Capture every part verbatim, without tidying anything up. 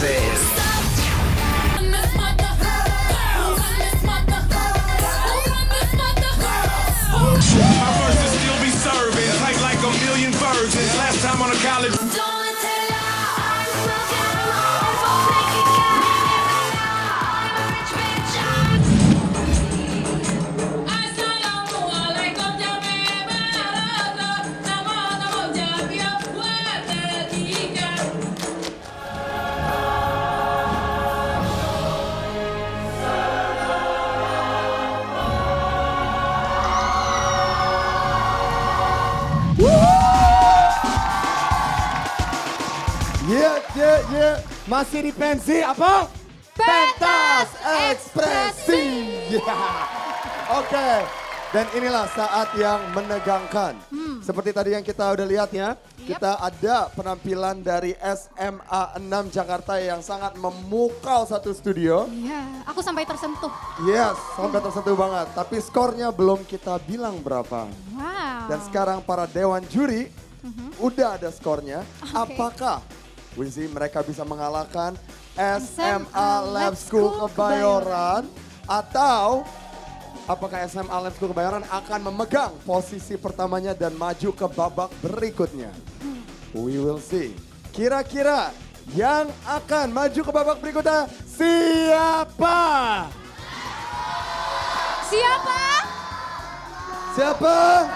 this. My verses still be serving, tight like a million virgins. Last time on a college. Yeah, yeah, yeah. Masih di pensi apa? Pentas Ekspresi. Yeah. Oke. Okay. Dan inilah saat yang menegangkan. Hmm. Seperti tadi yang kita udah lihat ya. Yep. Kita ada penampilan dari S M A enam Jakarta yang sangat memukau satu studio. Iya, aku sampai tersentuh. Yes, sampai tersentuh banget. Tapi skornya belum kita bilang berapa. Wow. Dan sekarang para dewan juri uh-huh. udah ada skornya. Okay. Apakah Wizi mereka bisa mengalahkan S M A Lab School Kebayoran atau apakah S M A Lab School Kebayoran akan memegang posisi pertamanya dan maju ke babak berikutnya? We will see. Kira-kira yang akan maju ke babak berikutnya siapa? Siapa? Siapa?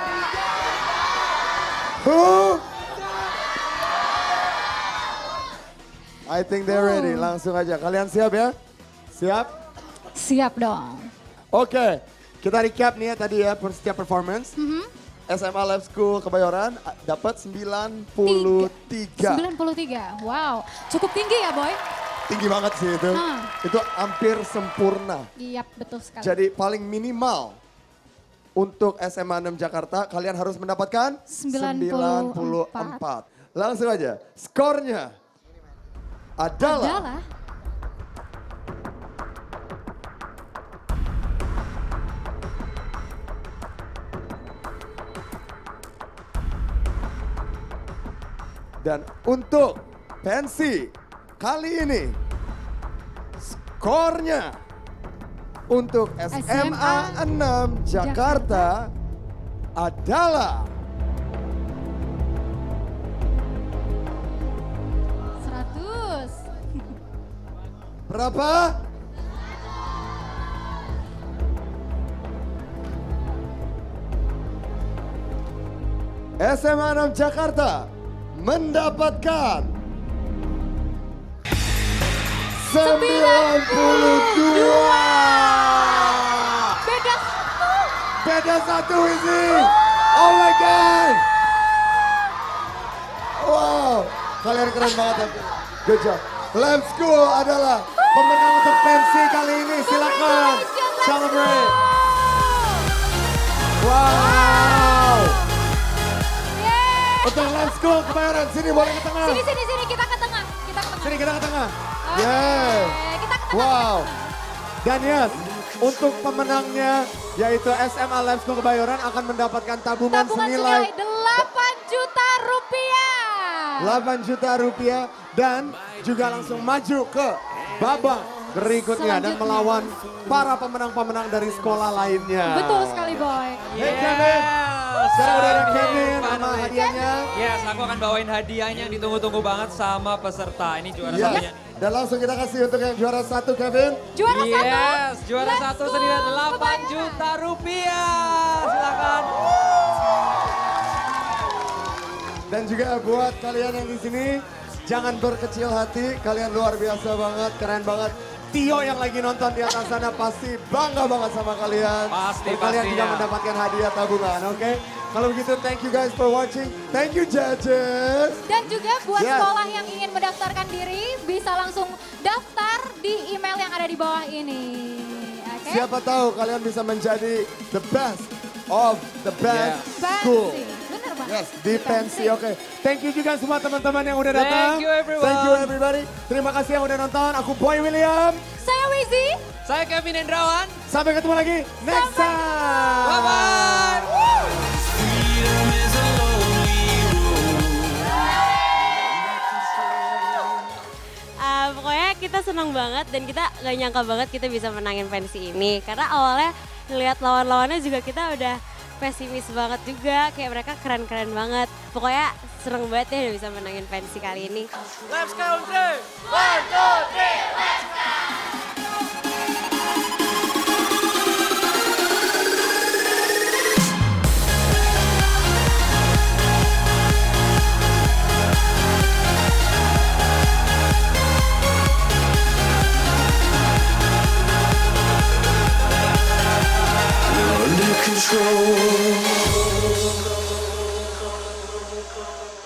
Who? I think they're ready. Langsung aja. Kalian siap ya? Siap? Siap dong. Oke. Okay. Kita recap nih ya tadi ya setiap performance. Mm-hmm. S M A Lab School Kebayoran dapat sembilan puluh tiga. sembilan puluh tiga. Wow. Cukup tinggi ya, Boy? Tinggi banget sih itu. Hmm. Itu hampir sempurna. Iya, betul sekali. Jadi paling minimal untuk S M A enam Jakarta kalian harus mendapatkan sembilan puluh empat. Langsung aja. Skornya adalah, adalah dan untuk pensi kali ini skornya untuk S M A enam Jakarta, Jakarta adalah berapa? S M A enam Jakarta mendapatkan sembilan puluh dua. Beda satu. Beda satu Wizi. Oh my God. Wow. Kalian keren banget. Good job. Lab School adalah pemenang untuk pensi kali ini. Silakan celebrate. Wow. Yeah. Untuk Lab School Kebayoran, sini boleh ke tengah. Sini, sini, sini, kita ke tengah. Kita ke tengah. Sini kita ke tengah. Okay. Yeah. Kita ke tengah. Wow. Dan yes, untuk pemenangnya yaitu S M A Lab School Kebayoran akan mendapatkan tabungan, tabungan senilai delapan juta rupiah. delapan juta rupiah dan juga langsung maju ke babak berikutnya dan melawan para pemenang-pemenang dari sekolah lainnya. Betul sekali, Boy. Hey Kevin, sekarang udah ada Kevin sama hadiahnya. Yes, aku akan bawain hadiahnya yang ditunggu-tunggu banget sama peserta. Ini juara yes. satunya. Dan langsung kita kasih untuk yang juara satu Kevin. Juara yes, satu. Yes, juara Let's satu senilai delapan juta rupiah. Silakan. Dan juga buat kalian yang di sini, jangan berkecil hati, kalian luar biasa banget, keren banget. Tio yang lagi nonton di atas sana pasti bangga banget sama kalian. Pasti, dan kalian juga mendapatkan hadiah tabungan, oke? Okay? Kalau begitu, thank you guys for watching. Thank you judges. Dan juga buat yes. sekolah yang ingin mendaftarkan diri, bisa langsung daftar di email yang ada di bawah ini. Okay? Siapa tahu kalian bisa menjadi the best of the best yeah. school. Bener banget. Yes, di pensi. Oke. Okay. Thank you juga semua teman-teman yang udah datang. Thank you everyone. Thank you everybody. Terima kasih yang udah nonton. Aku Boy William. Saya Wizi. Saya Kevin Hendrawan. Sampai ketemu lagi next Sampai time. Bye-bye. Uh, pokoknya senang banget dan kita gak nyangka banget kita bisa menangin pensi ini. Karena awalnya ngeliat lawan-lawannya juga kita udah pesimis banget juga. Kayak mereka keren-keren banget. Pokoknya seneng banget ya udah bisa menangin pensi kali ini. Let's country! One, two, three, let's go! Under control.